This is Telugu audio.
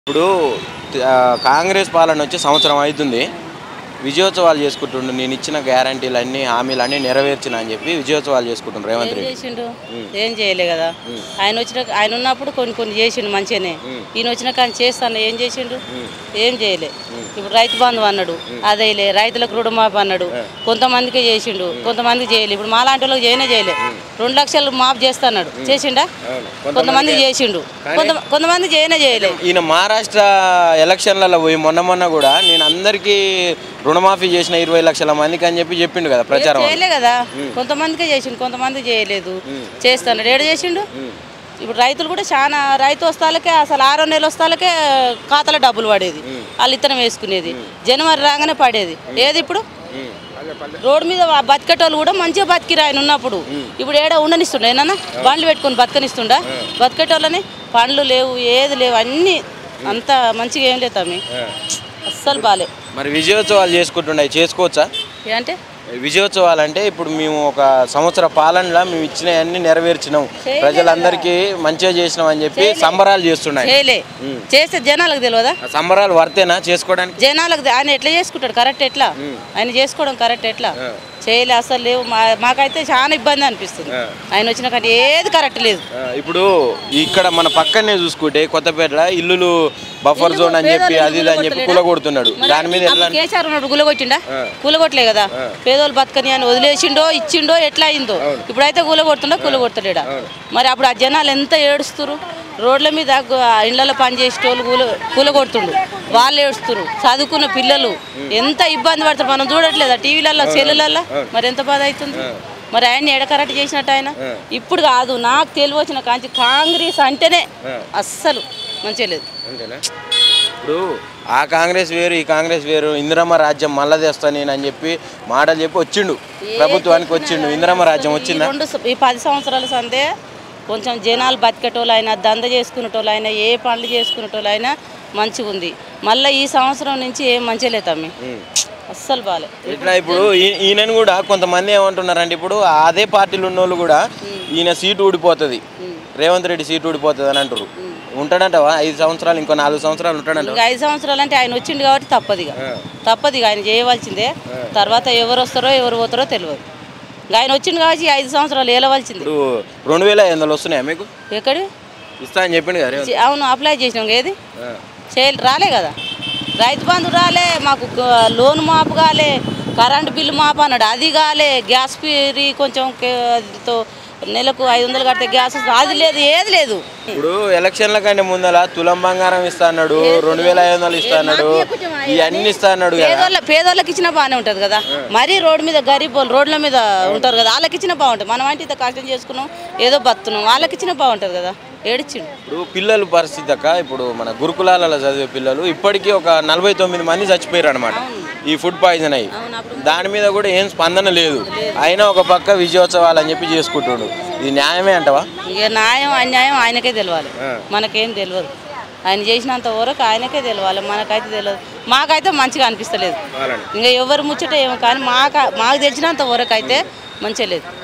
ఇప్పుడు కాంగ్రెస్ పాలన వచ్చి సంవత్సరం అవుతుంది. విజయోత్సవాలు చేసుకుంటుండు. నేను ఇచ్చిన గ్యారంటీలన్నీ హామీలన్నీ నెరవేర్చిన అని చెప్పి విజయోత్సవాలు చేసుకుంటుండ్రు రేవంత్ రెడ్డి. చేసిండు ఏం చేయలే కదా. ఆయన ఉన్నప్పుడు కొన్ని చేసిండు మంచిగానే. ఈయన వచ్చిన కానీ చేస్తాను ఏం చేసిండు, ఏం చేయలే. ఇప్పుడు రైతు బంధు అన్నాడు, అదేలే. రైతులకు రుణమాఫీ అన్నాడు, కొంతమందికి చేసిండు, కొంతమంది చేయలే. ఇప్పుడు మాలాంటి వాళ్ళకి చేయలే. 2 లక్షలు మాఫ్ చేస్తాడు, చేసిండా? కొంతమంది చేసిండు, కొంతమంది చేయలే. ఈయన మహారాష్ట్ర ఎలక్షన్లలో పోయి మొన్న కూడా నేను అందరికీ రుణమాఫీ చేసిన 20 లక్షల మందికి అని చెప్పిండు కదా ప్రచారం. చేయలే కదా, కొంతమందికే చేసిండు, కొంతమంది చేయలేదు. చేస్తాడు, ఏడు చేసిండు. ఇప్పుడు రైతులు కూడా చాలా రైతు వస్తాలకే అసలు 6 నెలల వస్తాలకే ఖాతాలో డబ్బులు పడేది, వాళ్ళు ఇత్తనం వేసుకునేది. జనవరి రాగానే పడేది. ఏది ఇప్పుడు రోడ్డు మీద బతికేటోళ్ళు కూడా మంచిగా బతికిరా ఆయన ఉన్నప్పుడు. ఇప్పుడు ఏడా ఉండనిస్తుండ ఏమన్నా బండ్లు పెట్టుకొని బతకనిస్తుండా? బతికేటోళ్ళని పండ్లు లేవు, ఏది లేవు, అన్నీ అంత మంచిగా ఏం లేదు తమ్మి, అస్సలు బాలే. మరి విజయోత్సవాలు చేసుకోవచ్చా? అంటే విజయోత్సవాలు అంటే ఇప్పుడు మేము ఒక సంవత్సర పాలనలో మేము ఇచ్చినవన్నీ నెరవేర్చినాం, ప్రజలందరికీ మంచిగా చేసినాం అని చెప్పి సంబరాలు చేస్తున్నాయి. చేస్తే జనాలకు తెలియదా? సంబరాలు వర్తేనా చేసుకోవడానికి? జనాలకు ఆయన ఎట్లా చేసుకుంటాడు కరెక్ట్? ఎట్లా ఆయన చేసుకోవడం కరెక్ట్? ఎట్లా చేయలే, అసలు లేవు. మాకైతే చాలా ఇబ్బంది అనిపిస్తుంది ఆయన వచ్చిన కానీ ఏది కరెక్ట్ లేదు. ఇప్పుడు ఇక్కడ మన పక్కనే చూసుకుంటే కొత్తపేటలో ఇల్లులు బఫర్ జోన్ అని చెప్పి అది అని చెప్పి కూలగొడుతున్నాడు. దాని మీద కేసీఆర్ ఉన్నాడు, కూలగొట్టిండా? కూలగొట్టలే కదా. పేదోళ్ళు బతకని అని వదిలేసిండో ఇచ్చిండో ఎట్లా అయిందో. ఇప్పుడైతే కూలగొడతాడా? మరి అప్పుడు ఆ జనాలు ఎంత ఏడుస్తున్నారు. రోడ్ల మీద ఇళ్లలో పనిచేసేటోళ్ళు కూలగొడుతుండు, వాళ్ళు ఏడుస్తున్నారు. చదువుకున్న పిల్లలు ఎంత ఇబ్బంది పడతారు, మనం చూడట్లేదా టీవీలలో సెల్లులలో? మరి ఎంత బాధ అవుతుంది. మరి ఆయన్ని ఎడకరెక్ట్ చేసినట్టు ఆయన ఇప్పుడు కాదు, నాకు తెలివచ్చిన కాంచి కాంగ్రెస్ అంటేనే అస్సలు మంచిగా లేదు. ఇప్పుడు ఆ కాంగ్రెస్ వేరు, ఈ కాంగ్రెస్ వేరు. ఇందిరమ్మ రాజ్యం మళ్ళా తెస్తాను నేను అని చెప్పి మాటలు చెప్పి వచ్చిండు, ప్రభుత్వానికి వచ్చిండు. ఇందిరమ్మ రాజ్యం వచ్చిందా? ఈ 10 సంవత్సరాల సందే కొంచెం జనాలు బతికేటోళ్ళు అయినా, దంద చేసుకునేటోళ్ళు అయినా, ఏ పనులు చేసుకునేటోళ్ళు అయినా మంచిగా ఉంది. మళ్ళీ ఈ సంవత్సరం నుంచి ఏం మంచిగా లేదు తమ్మి, అస్సలు బాలే. ఇట్లా ఇప్పుడు ఈయనను కూడా కొంతమంది ఏమంటున్నారంటే ఇప్పుడు అదే పార్టీలు ఉన్న వాళ్ళు కూడా ఈయన సీటు ఊడిపోతుంది, రేవంత్ రెడ్డి సీటు ఊడిపోతుంది అని అంటారు. ఉంటాడంటవా 5 సంవత్సరాలు, ఇంకో 4 సంవత్సరాలు ఉంటాడంట? 5 సంవత్సరాలు అంటే ఆయన వచ్చిండు కాబట్టి తప్పదిగా ఆయన చేయవలసిందే. తర్వాత ఎవరు వస్తారో ఎవరు పోతారో తెలియదు. ఆయన వచ్చిండు కాబట్టి 5 సంవత్సరాలు ఏలవలసింది. 2500 వస్తున్నాయా మీకు? ఎక్కడి ఇస్తా అని చెప్పిండు కదా. అవును, అప్లై చేసినాం. ఏది రాలే కదా. రైతు బంధు రాలే, మాకు లోన్ మాపు కాలే, కరెంటు బిల్లు మాపు అన్నాడు, అది కాలే. గ్యాస్ ఫ్రీ కొంచెం నెలకు 500 కడితే గ్యాస్ అది లేదు, ఏది లేదు. ఇప్పుడు ఎలక్షన్ల కంటే ముందల తులం బంగారం ఇస్తా అన్నాడు, 2500 ఇస్తా అన్నాడు, ఇవన్నీ ఇస్తా అన్నాడు. పేదోళ్ళకి ఇచ్చినా బాగానే ఉంటుంది కదా. మరీ రోడ్డు మీద గరీబ్ వాళ్ళు రోడ్ల మీద ఉంటారు కదా, వాళ్ళకి ఇచ్చినా బాగుంటుంది. మనం అంటే ఇంత కష్టం చేసుకున్నాం, ఏదో బతున్నాం, వాళ్ళకి ఇచ్చినా బాగుంటుంది కదా. ఏడిచ్చిండు. ఇప్పుడు పిల్లల పరిస్థితి అక్క, ఇప్పుడు మన గురుకులాలలో చదివే పిల్లలు ఇప్పటికీ ఒక 49 మంది చచ్చిపోయారు అనమాట ఈ ఫుడ్ పాయిజన్ అయ్యి. దాని మీద కూడా ఏం స్పందన లేదు. అయినా ఒక పక్క విజయోత్సవాలు అని చెప్పి చేసుకుంటున్నాడు. ఇది న్యాయమే అంటవా? ఇక న్యాయం అన్యాయం ఆయనకే తెలియాలి, మనకేం తెలియదు. ఆయన చేసినంత వరకు ఆయనకే తెలియాలి, మనకైతే తెలియదు. మాకైతే మంచిగా అనిపిస్తలేదు. ఇంకా ఎవరు ముచ్చట ఏమో కానీ మాకు తెలిసినంత వరకు అయితే మంచిగా లేదు.